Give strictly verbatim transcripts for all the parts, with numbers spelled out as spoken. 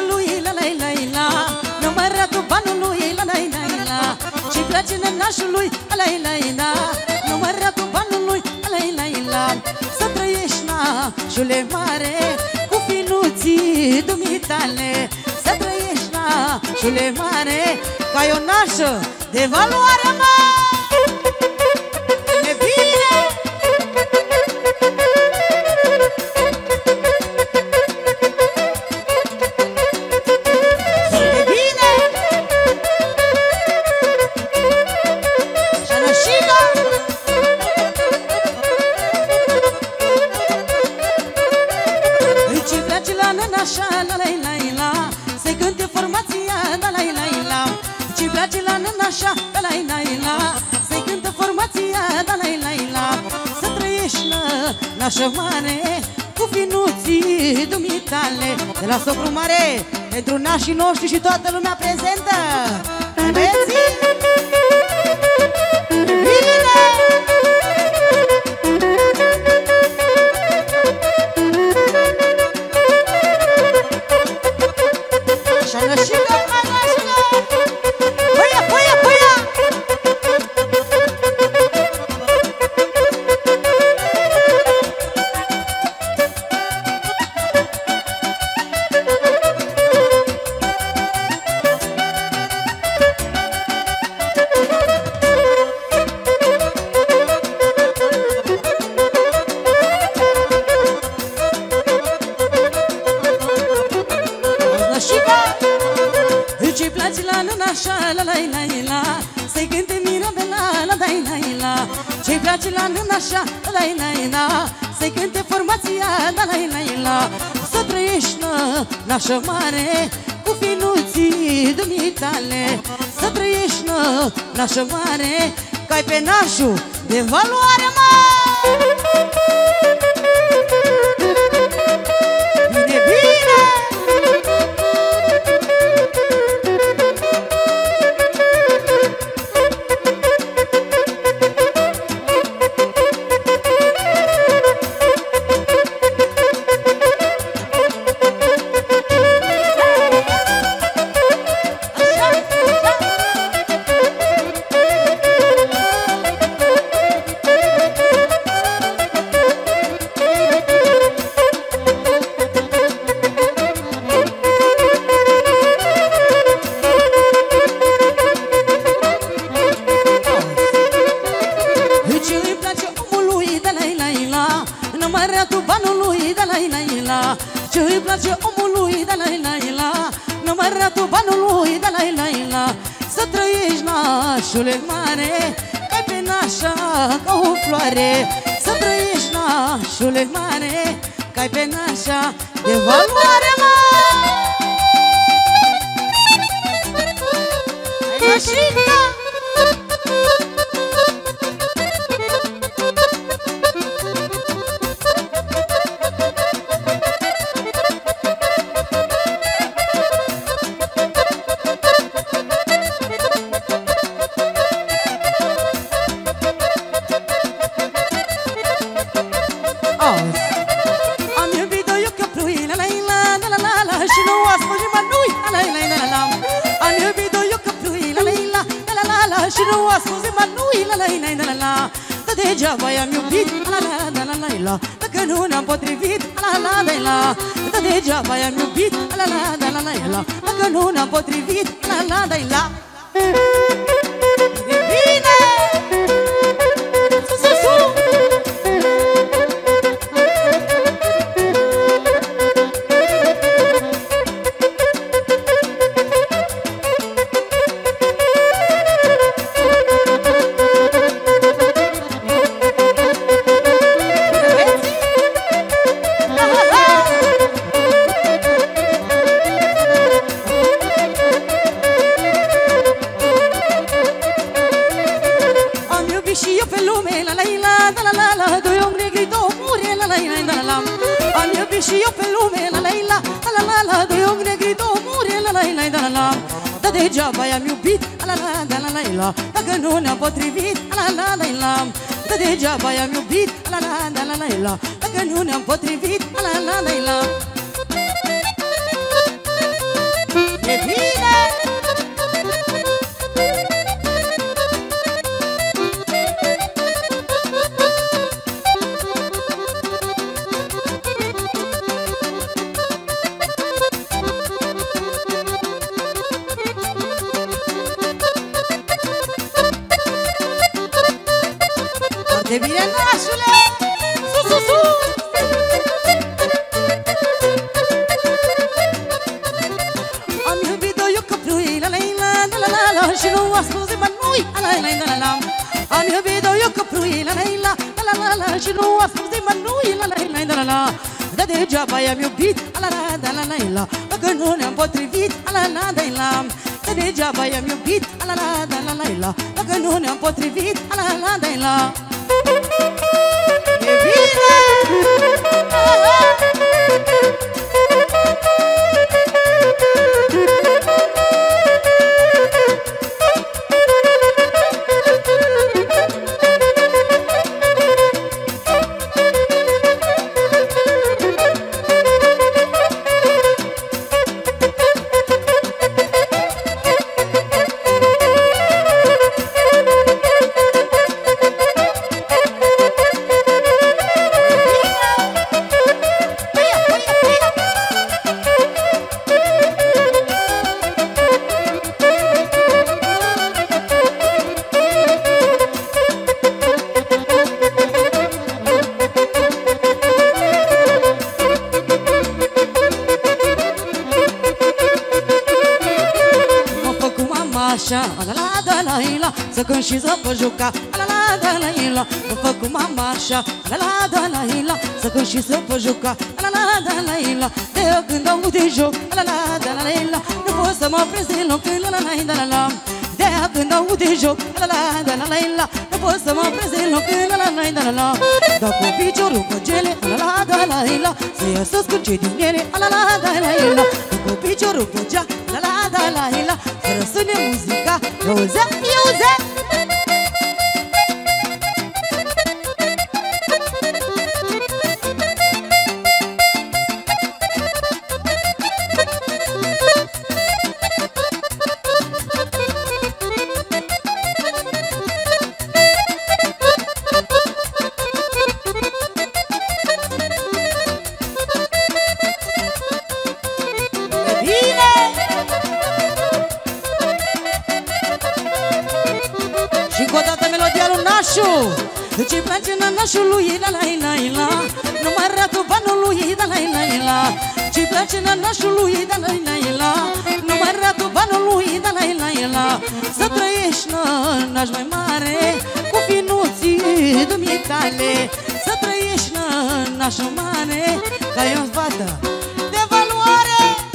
lui, la la la la, număratul banului, la la la la, ce-i place nănașului, la la la la, număratul banului, la la la, să trăiești nașule mare, cu finuții dumitale, să trăiești nașule mare, că ai o nașă de valoare, mă! E bine! E bine! Șanășiga! Îi ce place la nănașa, la la la la, să-i cânte formația, la la la la, ce place la nănașa, la la la la, să-i cânte formația, la la la la, să trăiești nașă mare, cu finuții dumitale, de la socru mare, pentru nașii noștri și toată lumea prezentă. Aveți? Bine! Șanășiga, mănașiga! Păia, păia, păia! Ce-i place la nănașa, la la la la, să-i cânte Mirabela, la la la la, ce-i place la nănașa, la la la la, să-i cânte formația, la la la la, să trăiești nașă mare, cu finuții dumitale, să trăiești nașă mare, că-ai pe nașul de valoare, mă! Bine, bine! Număratul banului, da la la la, ce-i place omului, da la la la, număratul banului, da la la la, să trăiești nașule mare, ca pe nașa ca o floare, să trăiești nașule mare, ca pe nașa de valoare, mă! Hai, nașica! Am iubit-o eu că plui, la la la la la la, și nu a spus nimănui, la la la la la. Am iubit-o eu că plui, la la la la la la, și nu a spus nimănui, la la la la la. Dar degeaba i-am iubit, la la la la la la, dacă nu ne-am potrivit, la la la la. Dar degeaba i-am iubit, la la la la la la, dacă nu ne-am potrivit, la la la la. E bine! Sus, sus, sus! Și eu pe lume, la la la la la la la, doi om negri, două mure, la la la la la. Am iubit și eu pe lume, la la la la la la, doi om negri, două mure, la la la la la. Dar degeaba i-am iubit, la la la la la la, dacă nu ne-am potrivit, la la la la. Dar degeaba i-am iubit, la la la la la la, dacă nu ne-am potrivit, la la la la. de bine, nașule! Sus, sus, sus! Am iubit-o eu că plui, la la la la la la, și nu a spus de mănui, la la la la la. Am iubit-o eu că plui, la la la la la la, și nu a spus de mănui, la la la la la. Dar degeaba i-am iubit, la la la la la la, că nu ne-am potrivit, la la la la. Dar degeaba i-am iubit, la la la la la la, că nu ne-am potrivit, la la la la. E bine! Să cânt și să pot juca, la la la la la. Mă fac cu mama așa, la la la la la. Să cânt și să pot juca, la la la la la. De când aud de joc, la la la la la. Nu pot să mă opresc deloc, la la la la la. De când aud de joc, la la la la la. Nu pot să mă opresc deloc, la la la la la. Dau cu piciorul pe gele, la la la la la. Să iau să scurce din ele, la la la la la. Dau cu piciorul pe gea, la la la la la. Să răsune muzica, iauze, iauze. Ce-i place nanașului, la la la la. Nu mai arată banul lui, la la la la. Ce-i place nanașului, la la la la. Nu mai arată banul lui, la la la la. Să trăiești nănaș mai mare cu finuții dumitale. Să trăiești nănaș mare ca eu fată de valoare.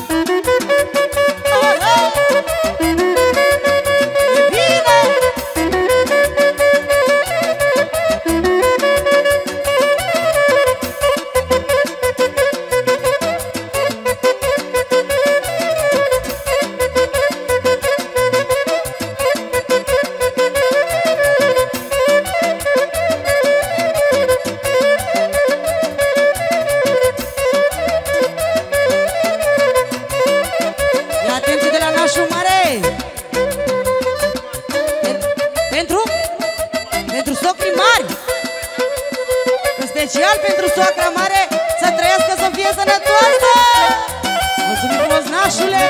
Special pentru soacra mare, să trăiască, să fie sănătoasă! Mulțumim frumos, nașule!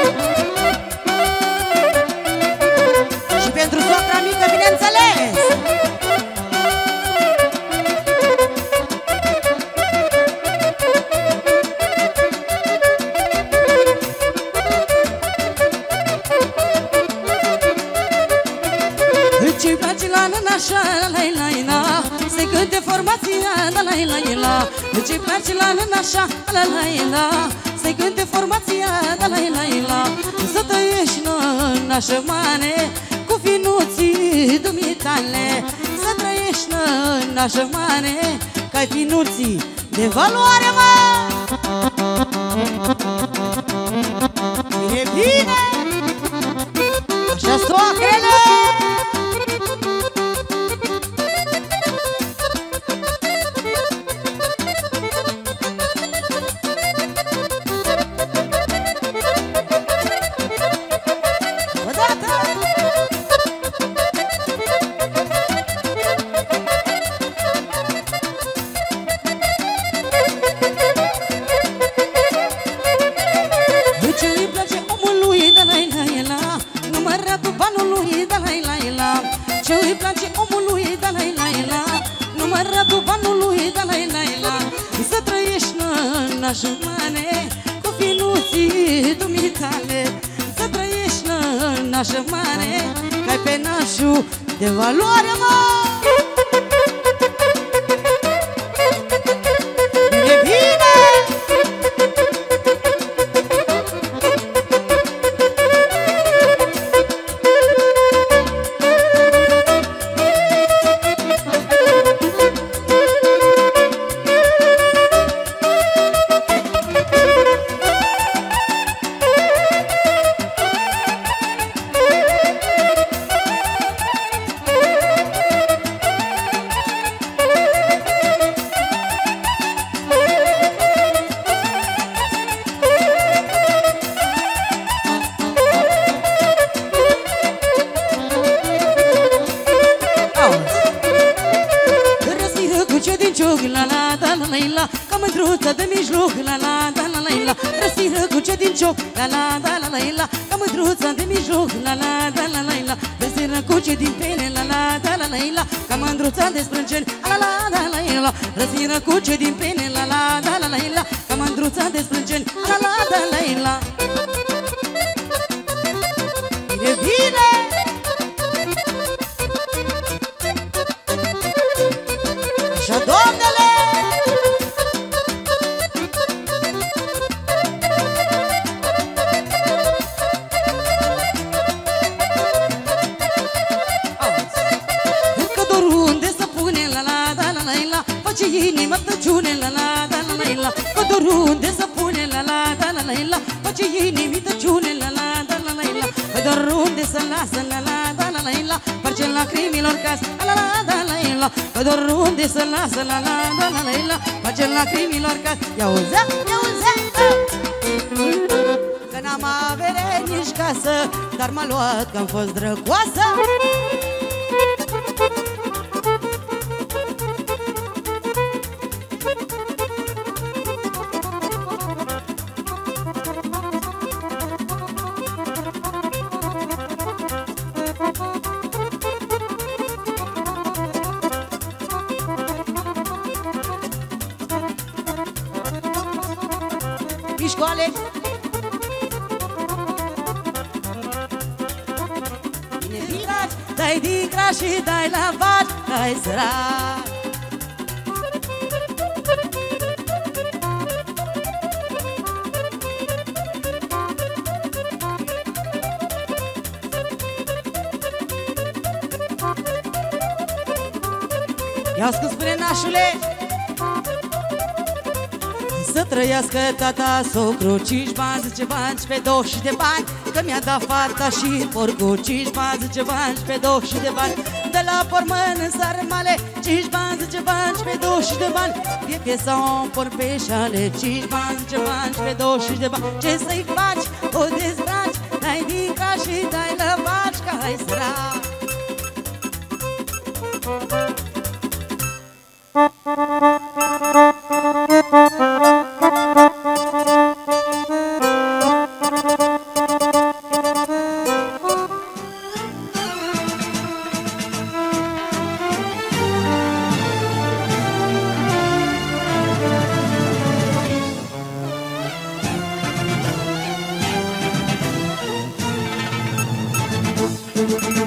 Și pentru soacra mică, bineînțeles! Ce-i place la nănașa, la la la la. Se cânte formația, la la la la. Ce-i place la nănașa, la la la. Se cânte formația, la la la la. Să trăiești nănașă mare cu finuții dumitale. Să trăiești nănașă mare ca-i finuții de valoare, mă! E bine! Așa soacrele! nașumane cu finuții dumitale. Să trăiești în nașumane, că ai pe nașul de valoare, mă! Bine, bine! De mijloc, la la da la la la, răsiră cu ce din cioc, la la da la la la, ca mândruța de mijloc, la la da la la la, răsiră cu ce din pene, la la da la la la, ca mândruța de sprânceni, la la da la la, răsiră cu ce din pene, la la da la la la, ca mândruța de sprânceni, la la da la la. Bine, bine! Așa, doamnele! Inima tăciune, la la da la la la, codorul unde să pune, la la da la la la, face inimi tăciune, la la da la la la, codorul unde să lasă, la la da la la la, face lacrimilor cas, la la da la la, codorul unde să lasă, la la da la la la, face lacrimilor cas. Ia uzea, ia uzea, că n-am avere nici casă, dar m-a luat că-am fost drăgoasă. Mișcoale! Bine, bine! Dai din craș și dai la vaci, dai sărac! Ia-o scuz, spune nașule! Să trăiască tata socru, cinci bani, zece bani pe douăzeci de bani, că mi-a dat fata și porcul, cinci bani, zece bani pe douăzeci de bani, de la pormân în sarmale, cinci bani, zece bani pe douăzeci de bani, fie piesa un porc pe șale, cinci bani, zece bani pe douăzeci de bani, ce să-i faci, o dezbraci, dai din ca și dai lăvaci, ca hai sărac. Thank you.